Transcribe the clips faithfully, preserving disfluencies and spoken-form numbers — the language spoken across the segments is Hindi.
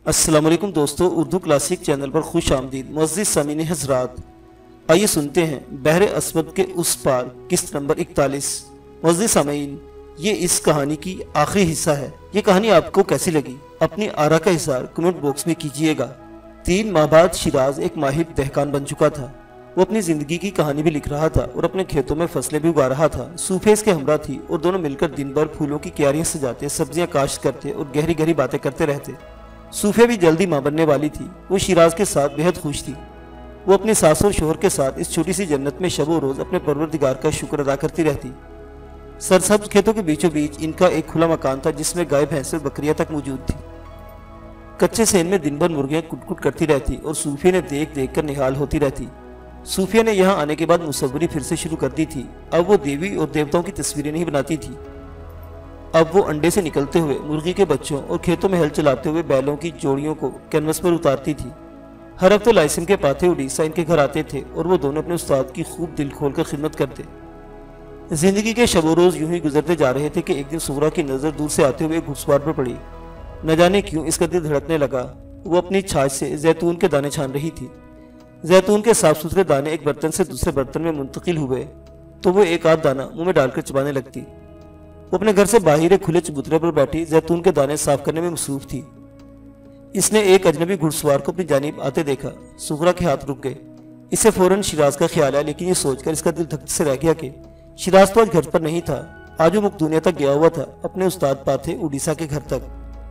अस्सलाम वालेकुम दोस्तों, उर्दू क्लासिक चैनल पर खुश आमदीद। मुअज़्ज़िज़ सामीन हज़रात, आइए सुनते हैं बहरे अस्वद के उस पार किस्त नंबर इकतालीस। मुअज़्ज़िज़ सामीन, ये इस कहानी की आखिरी हिस्सा है। ये कहानी आपको कैसी लगी अपनी आरा का इज़हार कमेंट बॉक्स में कीजिएगा। तीन माह बाद शिराज एक माहिर दहकान बन चुका था। वो अपनी ज़िंदगी की कहानी भी लिख रहा था और अपने खेतों में फसलें भी उगा रहा था। सूफे इसके हमरा थी और दोनों मिलकर दिन भर फूलों की क्यारियां सजाते, सब्जियां काश्त करते और गहरी गहरी बातें करते रहते। सूफे भी जल्दी मां बनने वाली थी। वो शिराज के साथ बेहद खुश थी। वो अपनी सास और शोहर के साथ इस छोटी सी जन्नत में शबो रोज अपने परवरदिगार का शुक्र अदा करती रहती। सरसब्ज खेतों के बीचों बीच इनका एक खुला मकान था जिसमें गाय भैंस और बकरियां तक मौजूद थी। कच्चे सेन में दिन भर मुर्गियां कुटकुट करती रहती और सूफिया ने देख देख कर निहाल होती रहती। सूफिया ने यहाँ आने के बाद मुसव्वरी फिर से शुरू कर दी थी। अब वो देवी और देवताओं की तस्वीरें नहीं बनाती थी। अब वो अंडे से निकलते हुए मुर्गी के बच्चों और खेतों में हल चलाते हुए बैलों की जोड़ियों को कैनवस पर उतारती थी। हर हफ्ते लाइसिम के पाथे उड़ीसा इनके घर आते थे और वो दोनों अपने उस्ताद की खूब दिल खोलकर खिदमत करते। जिंदगी के शबो रोज यूं ही गुजरते जा रहे थे कि एक दिन सुगरा की नज़र दूर से आते हुए घुड़सवार पर पड़ी। न जाने क्यों इसका दिल धड़कने लगा। वो अपनी छाछ से जैतून के दाने छान रही थी। जैतून के साफ सुथरे दाने एक बर्तन से दूसरे बर्तन में मुंतकिल हुए तो वो एक आध दाना मुंह में डालकर चबाने लगती। वो अपने घर से बाहर खुले चबूतरे पर बैठी जैतून के दाने साफ करने में मसरूफ थी। इसने एक अजनबी घुड़सवार को अपनी जानिब आते देखा। सुगरा के हाथ रुक गए। इसे फौरन शिराज का ख्याल आया, लेकिन ये सोचकर इसका दिल धक से रह गया कि शिराज तो आज घर पर नहीं था। आज वो मुक्त दुनिया तक गया हुआ था, अपने उस्ताद पाथे उड़ीसा के घर तक।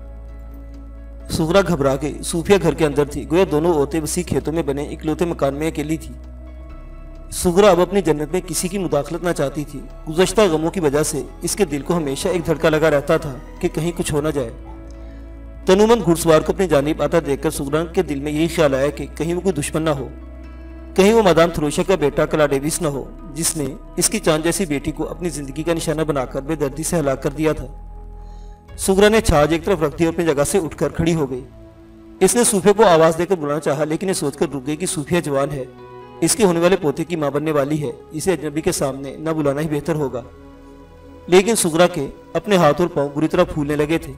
सुगरा घबरा गई। सूफिया घर के अंदर थी, गोया दोनों औरतें वसी खेतों में बने इकलौते मकान में अकेली थी। सुगरा अब अपनी जन्नत में किसी की मुदाखलत ना चाहती थी। गुज़श्ता गमों की वजह से इसके दिल को हमेशा एक धड़का लगा रहता था कि कहीं कुछ हो ना जाए। तनुमंद घुड़सवार को अपनी जानिब आता देखकर सुगरा के दिल में यही ख्याल आया कि कहीं वो कोई दुश्मन ना हो, कहीं वो मादाम थ्रोशा का बेटा कला डेविस ना हो, जिसने इसकी चांद जैसी बेटी को अपनी जिंदगी का निशाना बनाकर बेदर्दी से हलाक कर दिया था। सुगरा ने छाछ एक तरफ रख दी और अपनी जगह से उठकर खड़ी हो गई। इसने सूफे को आवाज देकर बुलाना चाहा, लेकिन ये सोचकर रुक गई कि सूफिया जवान है, इसके होने वाले पोते की मां बनने वाली है, इसे अजनबी के सामने न बुलाना ही बेहतर होगा। लेकिन सुगरा के अपने हाथ और पांव बुरी तरह फूलने लगे थे।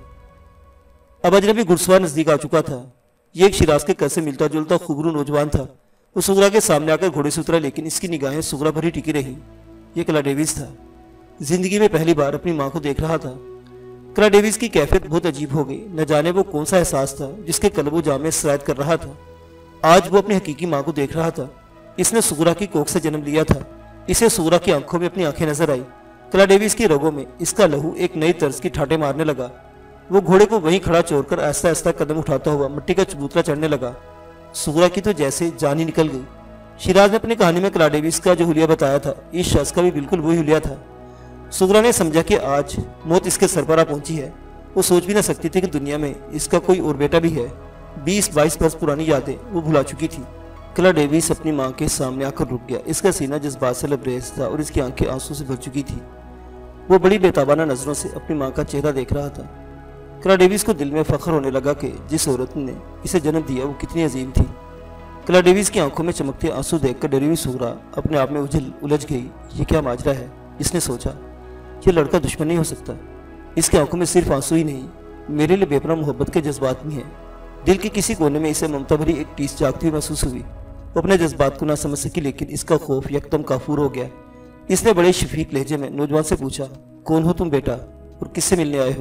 अब अजनबी घुड़सवार नजदीक आ चुका था। ये एक शिराज के कद से मिलता जुलता खूबरू नौजवान था। वो सुगरा के सामने आकर घोड़े से उतरा, लेकिन इसकी निगाहें सुगरा पर ही टिकी रही। ये कला डेविस था। जिंदगी में पहली बार अपनी माँ को देख रहा था। कला डेविस की कैफियत बहुत अजीब हो गई। न जाने वो कौन सा एहसास था जिसके कल्बो जाम में सरायत कर रहा था। आज वो अपनी हकीकी माँ को देख रहा था। इसने सुगरा की कोख से जन्म लिया था। इसे सुगरा की आंखों में अपनी आंखें नजर आई। कला डेविस की रगों में इसका लहू एक नई तर्ज की ठाटे मारने लगा। वो घोड़े को वहीं खड़ा छोड़कर आहिस्ता आहिस्ता कदम उठाता हुआ मिट्टी का चबूतरा चढ़ने लगा। सुगरा की तो जैसे जान ही निकल गई। शिराज ने अपनी कहानी में कला डेविस का जो हुलिया बताया था, इस शख्स का भी बिल्कुल वही हुलिया था। सुगरा ने समझा कि आज मौत इसके सर पर आ पहुंची है। वो सोच भी ना सकती थी कि दुनिया में इसका कोई और बेटा भी है। बीस बाईस वर्ष पुरानी यादें वो भुला चुकी थी। कला डेविस अपनी माँ के सामने आकर रुक गया। इसका सीना जज्बात से लबरेज था और इसकी आंखें आंसू से भर चुकी थी। वो बड़ी बेताबाना नजरों से अपनी माँ का चेहरा देख रहा था। कला डेविस को दिल में फख्र होने लगा कि जिस औरत ने इसे जन्म दिया वो कितनी अजीम थी। कला डेविस की आंखों में चमकते आंसू देखकर डरी हुई सुगरा अपने आप में उलझ उलझ गई। ये क्या माजरा है, इसने सोचा। ये लड़का दुश्मन नहीं हो सकता। इसकी आंखों में सिर्फ आंसू ही नहीं, मेरे लिए बेपनाह मोहब्बत के जज्बात भी हैं। दिल के किसी कोने में इसे ममता भरी एक टीस जागती हुई महसूस हुई। वो अपने जज्बात को ना समझ सकी, लेकिन इसका खौफ यकदम काफूर हो गया। इसने बड़े शफीक लहजे में नौजवान से पूछा, कौन हो तुम बेटा और किससे मिलने आए हो?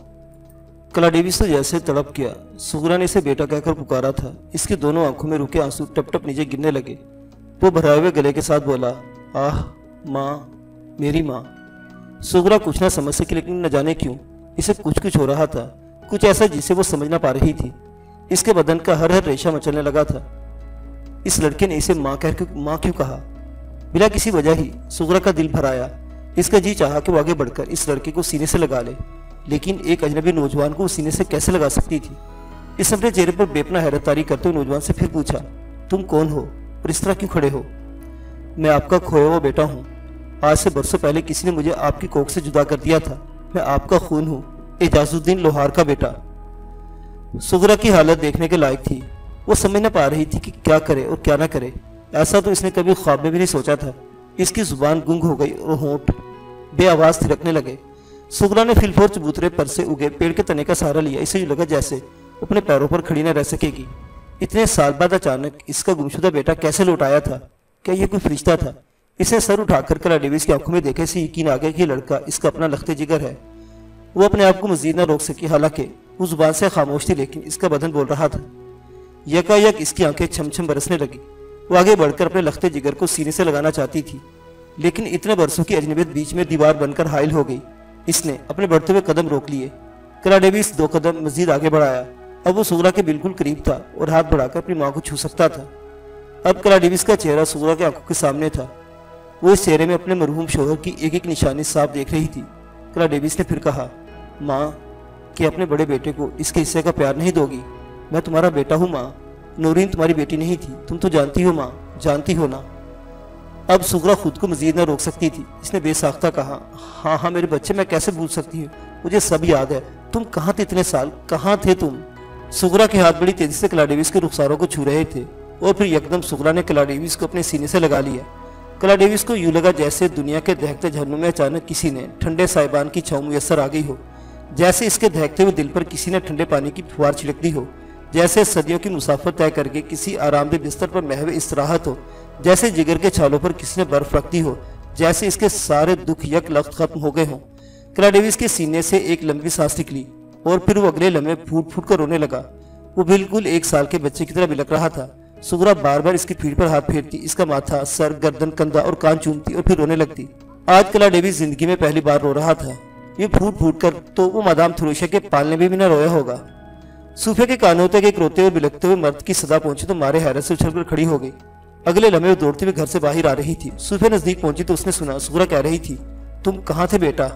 कला डेविस तो जैसे तड़प गया। सुगरा ने इसे बेटा कहकर पुकारा था। इसकी दोनों आंखों में रुके आंसू टप टप नीचे गिरने लगे। वो भराए हुए गले के साथ बोला, आह माँ, मेरी माँ। सुगरा कुछ ना समझ सकी, लेकिन न जाने क्यों इसे कुछ कुछ हो रहा था, कुछ ऐसा जिसे वो समझ ना पा रही थी। इसके बदन का हर हर रेशा मचलने लगा था। इस लड़के ने इसे माँ कह माँ क्यों कहा? बिना किसी वजह ही सुगरा का दिल भर आया। इसका जी चाहा कि वो आगे बढ़कर इस लड़के को सीने से लगा ले, लेकिन एक अजनबी नौजवान को सीने से कैसे लगा सकती थी? इस अपने चेहरे पर बेपना हैरत तारी करते हुए नौजवान से फिर पूछा, तुम कौन हो और इस तरह क्यों खड़े हो? मैं आपका खोया हुआ बेटा हूँ। आज से बरसों पहले किसी ने मुझे आपकी कोख से जुदा कर दिया था। मैं आपका खून हूँ, एजाजुद्दीन लोहार का बेटा। सुगरा की हालत देखने के लायक थी। वो समझ न पा रही थी कि क्या करे और क्या ना करे। ऐसा तो इसने कभी ख्वाब में भी नहीं सोचा था। इसकी जुबान गुंग हो गई और होंठ बेआवाज थिरकने लगे। सुगरा ने फिलफोर चबूतरे पर से उगे पेड़ के तने का सहारा लिया। इसे यूं लगा जैसे अपने पैरों पर खड़ी न रह सकेगी। इतने साल बाद अचानक इसका गुमशुदा बेटा कैसे लौट आया था? क्या यह कोई फरिश्ता था? इसे सर उठाकर क्ला डेविस की आंखों में देखे से यकीन आ गया कि लड़का इसका अपना लख्ते जिगर है। वो अपने आप को मजीद न रोक सकी, हालांकि वो जुबान से खामोश थी लेकिन इसका बदन बोल रहा था। यकायक इसकी आंखें छम छम बरसने लगी। वो आगे बढ़कर अपने लख्ते जिगर को सीने से लगाना चाहती थी, लेकिन इतने बरसों की अजनबियत बीच में दीवार बनकर हाइल हो गई। इसने अपने बढ़ते हुए कदम रोक लिए। क्ला डेविस दो कदम मजीद आगे बढ़ाया। अब वो सुगरा के बिल्कुल करीब था और हाथ बढ़ाकर अपनी माँ को छू सकता था। अब क्ला डेविस का चेहरा सुगरा की आंखों के सामने था। वो इस चेहरे में अपने मरहूम शोहर की एक एक निशानी साफ देख रही थी। क्ला डेविस ने फिर कहा, माँ, कि अपने बड़े बेटे को इसके हिस्से का प्यार नहीं दोगी? मैं तुम्हारा बेटा हूँ माँ। नूरीन तुम्हारी बेटी नहीं थी, तुम तो जानती हो माँ, जानती हो ना। अब सुगरा खुद को मजीद न रोक सकती थी। इसने बेसाख्ता कहा, हाँ हाँ मेरे बच्चे, मैं कैसे भूल सकती हूँ, मुझे सब याद है। तुम कहाँ थे इतने साल, कहाँ थे तुम? सुगरा के हाथ बड़ी तेजी से क्ला डेविस के रुखसारों को छू रहे थे और फिर यकदम सुगरा ने क्ला डेविस को अपने सीने से लगा लिया। क्ला डेविस को यूं लगा जैसे दुनिया के दहकते झरनों में अचानक किसी ने ठंडे साइबान की छाँव मुयस्सर आ गई हो, जैसे इसके दहकते हुए दिल पर किसी ने ठंडे पानी की फुहार छिड़क दी हो, जैसे सदियों की मुसाफर तय करके किसी आरामदेह बिस्तर पर महव इस्तराहत हो, जैसे जिगर के छालों पर किसी ने बर्फ रख दी हो, जैसे इसके सारे दुख यक लख्त खत्म हो गए हों। क्ला डेविस के सीने से एक लंबी सांस निकली और फिर वो अगले लम्हे फूट फूट कर रोने लगा। वो बिल्कुल एक साल के बच्चे की तरह बिलक रहा था। सुगरा बार बार इसकी पीठ पर हाथ फेरती, इसका माथा, सर, गर्दन, कंधा और कान चूमती और फिर रोने लगती। आज क्ला डेविस जिंदगी में पहली बार रो रहा था। ये फूट फूट कर तो वो मादाम थ्रोशा के पालने में भी न रोया होगा। सूफिया के कानों तक एक रोते और बिलकते हुए मर्द की सदा पहुंची तो मारे हैरत से उछलकर खड़ी हो गई। अगले लम्हे वो दौड़ते हुए घर से बाहर आ रही थी। सूफिया नजदीक पहुंची तो उसने सुना सुगरा कह रही थी, तुम कहाँ थे बेटा?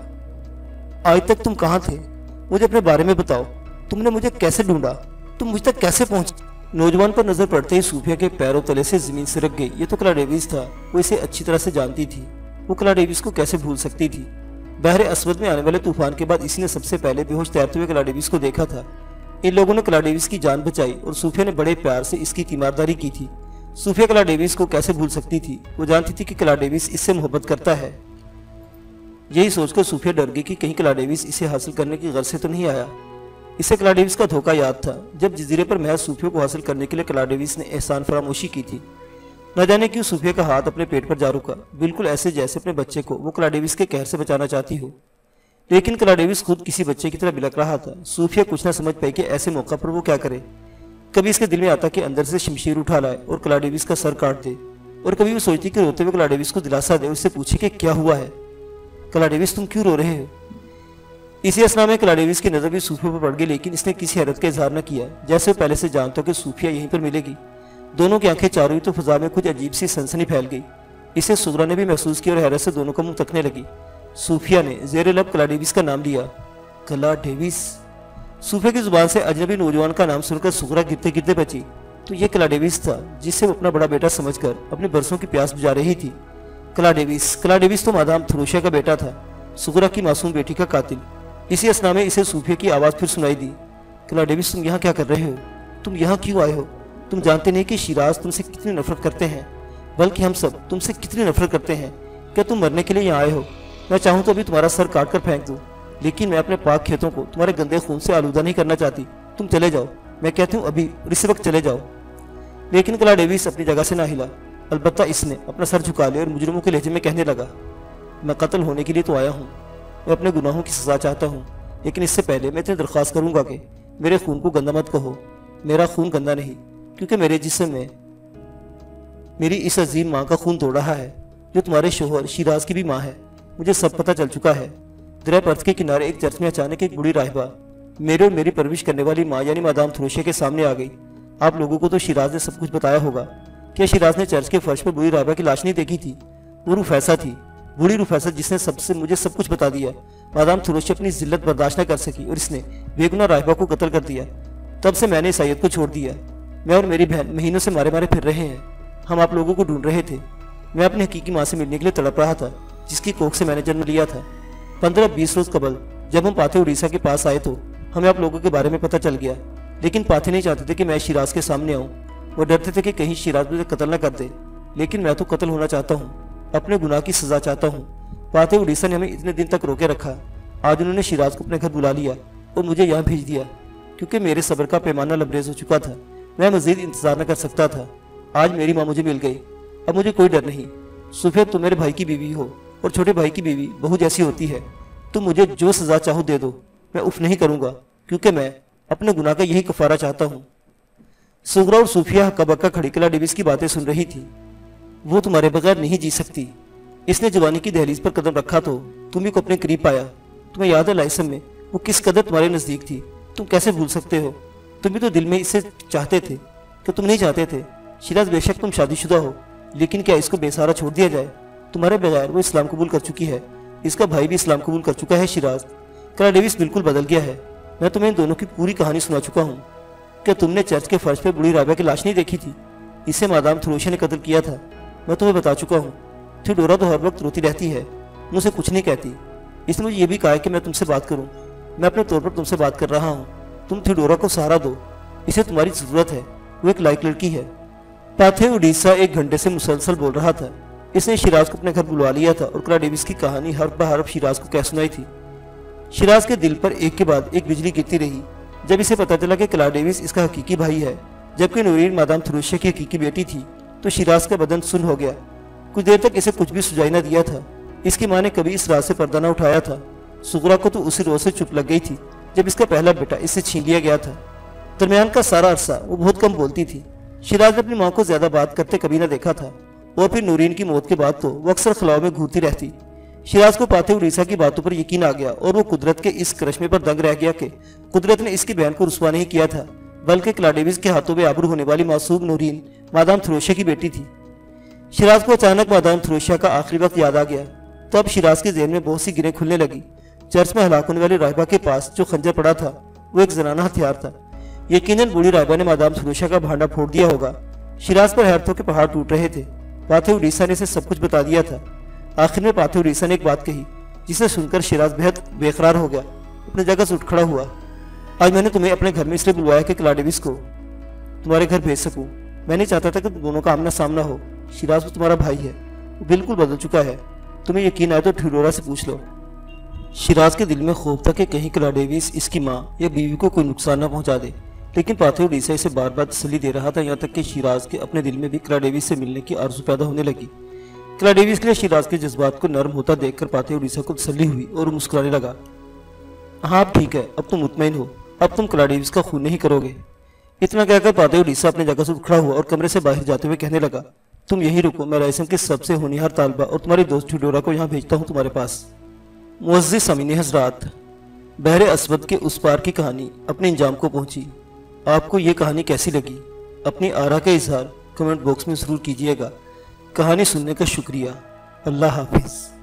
आज तक तुम कहाँ थे? मुझे अपने बारे में बताओ। तुमने मुझे कैसे ढूंढा? तुम मुझ तक कैसे पहुंच? नौजवान पर नजर पड़ते ही सूफिया के पैरों तले से जमीन सिरक गई। ये तो क्ला डेविस था। वो इसे अच्छी तरह से जानती थी। वो क्ला डेविस को कैसे भूल सकती थी? बहरे अस्वद में आने वाले तूफान के बाद इसी ने सबसे पहले बेहोश तैरते हुए क्ला डेविस को देखा था। इन लोगों ने क्ला डेविस की जान बचाई और सूफिया ने बड़े प्यार से इसकी तीमारदारी की थी। सूफिया क्ला डेविस को कैसे भूल सकती थी? वो जानती थी कि क्ला डेविस इससे मोहब्बत करता है। यही सोचकर सूफिया डर गई कि कहीं क्ला डेविस इसे हासिल करने की गर्ज से तो नहीं आया। इसे क्ला डेविस का धोखा याद था। जब जजीरे पर महज सूफिया को हासिल करने के लिए क्ला डेविस ने एहसान फरामोशी की थी। न जाने क्यों सूफिया का हाथ अपने पेट पर जा रुका, बिल्कुल ऐसे जैसे अपने बच्चे को वो क्ला डेविस के कहर से बचाना चाहती हो। लेकिन क्ला डेविस खुद किसी बच्चे की तरह बिलक रहा था। सूफिया कुछ न समझ पाई कि ऐसे मौका पर वो क्या करे। कभी इसके दिल में आता कि अंदर से शमशीर उठा लाए और क्ला डेविस का सर काट दे, और कभी वो सोचती कि रोते हुए क्ला डेविस को दिलासा दे, उससे पूछे कि क्या हुआ है, क्ला डेविस तुम क्यों रो रहे हो? इसी असना में क्ला डेविस की नजर भी सूफिया पर पड़ गई, लेकिन इसने किसी हैरत का इजहार न किया, जैसे वो पहले से जानता हो कि सूफिया यहीं पर मिलेगी। दोनों की आंखें चारों हुई तो फिजा में कुछ अजीब सी सनसनी फैल गई। इसे सुगरा ने भी महसूस किया और हैरत से दोनों का मुंह तकने लगी। सूफिया ने जेर लब क्ला डेविस का नाम लिया। क्ला डेविस? सूफिया की जुबान से अजनबी नौजवान का नाम सुनकर सुगरा गिरते गिरते बची। तो ये क्ला डेविस था जिसे वो अपना बड़ा बेटा समझकर अपने बरसों की प्यास बुझा रही थी। क्ला डेविस क्ला डेविस तो मादाम थ्रोशा का बेटा था, सुगरा की मासूम बेटी का कातिल। इसी असना में इसे सूफिया की आवाज़ फिर सुनाई दी। क्ला डेविस तुम यहाँ क्या कर रहे हो? तुम यहाँ क्यों आए हो? तुम जानते नहीं कि शिराज तुमसे कितनी नफरत करते हैं, बल्कि हम सब तुमसे कितनी नफरत करते हैं। क्या तुम मरने के लिए यहाँ आए हो? मैं चाहूँ तो अभी तुम्हारा सर काट कर फेंक दूँ, लेकिन मैं अपने पाक खेतों को तुम्हारे गंदे खून से आलूदा नहीं करना चाहती। तुम चले जाओ, मैं कहती हूँ अभी और इसी वक्त चले जाओ। लेकिन क्ला डेविस अपनी जगह से ना हिला। अलबत्ता इसने अपना सर झुका लिया और मुजरिमों के लहजे में कहने लगा, मैं कत्ल होने के लिए तो आया हूँ। मैं अपने गुनाहों की सजा चाहता हूँ, लेकिन इससे पहले मैं इतनी दरख्वास्त करूँगा कि मेरे खून को गंदा मत कहो। मेरा खून गंदा नहीं, क्योंकि मेरे जिस्म में मेरी इस अजीम माँ का खून तोड़ रहा है, जो तुम्हारे शोहर शिराज की भी माँ है। मुझे सब पता चल चुका है। दरिया पर्थ के किनारे एक चर्च में अचानक एक बूढ़ी राहिबा मेरे और मेरी परवरिश करने वाली माँ यानी मादाम थ्रोशा के सामने आ गई। आप लोगों को तो शिराज ने सब कुछ बताया होगा। क्या शिराज ने चर्च के फर्श पर बूढ़ी राहिबा की लाश नहीं देखी थी? वो रुफैसा थी, बूढ़ी रुफैसा, जिसने सबसे मुझे सब कुछ बता दिया। मादाम थ्रोशा अपनी जिल्लत बर्दाश्त न कर सकी और इसने बेगुनाह राहिबा को कत्ल कर दिया। तब से मैंने इस आयत को छोड़ दिया। मैं और मेरी बहन महीनों से मारे मारे फिर रहे हैं। हम आप लोगों को ढूंढ रहे थे। मैं अपनी हकीकी माँ से मिलने के लिए तड़प रहा था, जिसकी कोख से मैंने जन्म लिया था। पंद्रह बीस रोज कबल जब हम पाथे उड़ीसा के पास आए तो हमें आप लोगों के बारे में पता चल गया, लेकिन पाथे नहीं चाहते थे कि मैं शिराज के सामने आऊँ। वो डरते थे कि कहीं शिराज मुझे कत्ल न कर दे, लेकिन मैं तो कत्ल होना चाहता हूँ, अपने गुनाह की सजा चाहता हूँ। पाथे उड़ीसा ने हमें इतने दिन तक रोके रखा। आज उन्होंने शिराज को अपने घर बुला लिया और मुझे यहाँ भेज दिया, क्योंकि मेरे सब्र का पैमाना लबरेज हो चुका था। मैं मजीद इंतजार न कर सकता था। आज मेरी माँ मुझे मिल गई, अब मुझे कोई डर नहीं। सुफिया, तुम मेरे भाई की बीवी हो और छोटे भाई की बीवी बहू जैसी होती है। तुम मुझे जो सजा चाहो दे दो, मैं उफ नहीं करूँगा, क्योंकि मैं अपने गुनाह का यही कफारा चाहता हूँ। सुगरा और सूफिया हक्का बक्का खड़ी क्ला डेविस की बातें सुन रही थी। वो तुम्हारे बगैर नहीं जी सकती। इसने जवानी की दहलीज पर कदम रखा तो तुम्ही को अपने करीब पाया। तुम्हें याद है लाइसम में वो किस कदर तुम्हारे नज़दीक थी, तुम कैसे भूल सकते हो? तुम भी तो दिल में इसे चाहते थे कि तुम नहीं चाहते थे। शिराज, बेशक तुम शादीशुदा हो, लेकिन क्या इसको बेसहारा छोड़ दिया जाए? तुम्हारे बगैर वो इस्लाम कबूल कर चुकी है, इसका भाई भी इस्लाम कबूल कर चुका है। शिराज, क्ला डेविस बिल्कुल बदल गया है। मैं तुम्हें इन दोनों की पूरी कहानी सुना चुका हूँ। क्या तुमने चर्च के फर्श पर बूढ़ी राबिया की लाश नहीं देखी थी? इसे मादाम थ्रोशा ने कत्ल किया था। मैं तुम्हें बता चुका हूँ। थियोडोरा तो हर वक्त रोती रहती है, मुझसे कुछ नहीं कहती। इसने मुझे यह भी कहा है कि मैं तुमसे बात करूँ। मैं अपने तौर पर तुमसे बात कर रहा हूँ। तुम थियोडोरा को सहारा दो, इसे तुम्हारी ज़रूरत है। वो एक लायक लड़की है। पाथेव उड़ीसा एक घंटे से मुसलसल बोल रहा था। इसने शिराज को अपने घर बुलवा लिया था और क्ला डेविस की कहानी हर्फ ब हर्फ शिराज को कह सुनाई थी। शिराज के दिल पर एक के बाद एक बिजली गिरती रही जब इसे पता चला कि क्ला डेविस इसका हकीकी भाई है, जबकि नूरीन मादाम थ्रोशा की हकीकी बेटी थी। तो शिराज का बदन सुन्न हो गया। कुछ देर तक इसे कुछ भी सुझाई न दिया था। इसकी माँ ने कभी इस रात से पर्दा न उठाया था। सुगरा को तो उसी रोज से चुप लग गई थी जब इसका पहला बेटा इससे छीन लिया गया था। दरमियान का सारा अरसा वो बहुत कम बोलती थी। शिराज ने अपनी माँ को ज्यादा बात करते कभी न देखा था, और फिर नूरीन की मौत के बाद तो वो अक्सर खलाव में घूरती रहती। शिराज को पाते उड़ीसा की बातों पर यकीन आ गया और वो कुदरत के इस करिश्मे पर दंग रह गया कि कुदरत ने इसकी बहन को रुसवा नहीं किया था, बल्कि क्ला डेविस के हाथों में आबरू होने वाली मासूम नूरीन मादाम थ्रोशा की बेटी थी। शिराज को अचानक मादाम थ्रोशा का आखिरी वक्त याद आ गया। तो अब शिराज के ज़हन में बहुत सी गिरें खुलने लगी। चर्च में हलाक होने वाली राहिबा के पास जो खंजर पड़ा था वो एक जनाना हथियार था। यकीनन बूढ़ी राहिबा ने मादाम थ्रोशा का भांडा फोड़ दिया होगा। शिराज पर हैरतों के पहाड़ टूट रहे थे। पाथे उड़ीसा ने इसे सब कुछ बता दिया था। आखिर में पाथे उड़ीसा ने एक बात कही जिसे सुनकर शिराज बेहद बेकरार हो गया, अपनी जगह से उठ खड़ा हुआ। आज मैंने तुम्हें अपने घर में इसलिए बुलवाया कि क्ला डेविस को तुम्हारे घर भेज सकूं। मैं नहीं चाहता था कि तुम दोनों का आमना सामना हो। शिराज, वो तुम्हारा भाई है, वो बिल्कुल बदल चुका है। तुम्हें यकीन आए तो थियोडोरा से पूछ लो। शिराज के दिल में खौफ था कि कहीं क्ला डेविस इसकी माँ या बीवी को कोई नुकसान न पहुंचा दे, लेकिन पाथे उड़ीसा इसे बार बार तसल्ली दे रहा था, यहाँ तक कि शिराज के अपने दिल में भी क्ला डेविस से मिलने की आरज़ू पैदा होने लगी। क्ला डेविस के लिए शिराज के जज्बात को नरम होता देखकर पाथे उड़ीसा को तसल्ली हुई और मुस्कुराने लगा। हाँ, अब ठीक है, अब तुम मुतमईन हो, अब तुम क्ला डेविस का खून नहीं करोगे। इतना कहकर पाथे उड़ीसा अपनी जगह से उठ खड़ा हुआ और कमरे से बाहर जाते हुए कहने लगा, तुम यहीं रुको, मैं रायसम के सबसे होनहार तालबा और तुम्हारी दोस्त थियोडोरा को यहाँ भेजता हूँ तुम्हारे पास। मुअज़्ज़िज़ सामीन हज़रात, बहरे अस्वद के उस पार की कहानी अपने इंजाम को पहुंची। आपको ये कहानी कैसी लगी? अपनी आरा का इजहार कमेंट बॉक्स में ज़रूर कीजिएगा। कहानी सुनने का शुक्रिया। अल्लाह हाफिज़।